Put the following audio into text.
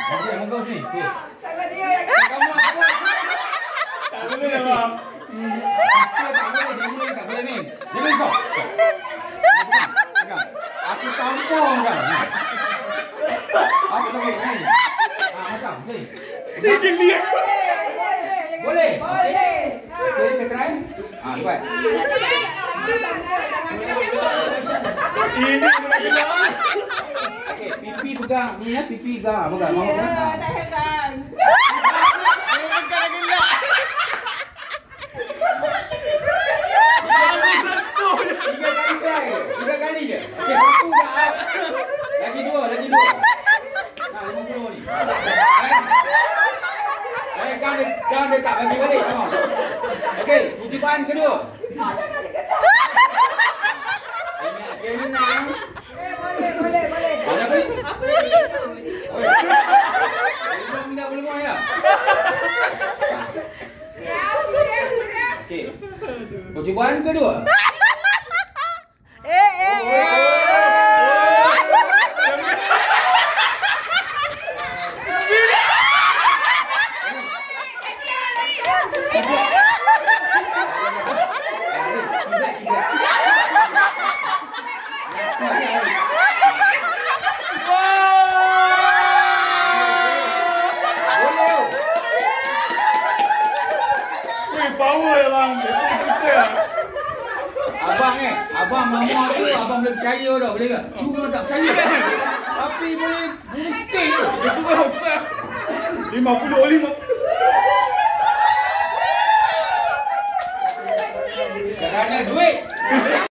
Okey, muka sini. Okey. Tangan dia yang Kamu apa? Tak boleh lah bang. Kita tak boleh, dia mula tak boleh main. Jangan risau. Pegang. Aku tampung kan. Aku tak boleh main. Macam ni. Dia geli. Boleh? boleh. Okey, kita try. Buat. Ini boleh gelak. Okey, pipi pegang. Ni ya, pipi pegang. Pegang. Mama Ya, pegang. tak heran. Dia pegang gelak. Tiga kali try. 3 kali je. Okey, satu dah. Lagi dua. Nah, 50 ni. Jangan dia tak bagi balik. Okey, percubaan kedua. Ingat sekali nak. Boleh. Ada apa? Belum ya. Okey. Percubaan kedua. Power lah bang. Abang mama tu abang boleh percaya dah, boleh ke? Cuma tak percaya. Tapi boleh stay tu. Dia kurang. 50. Kerana duit.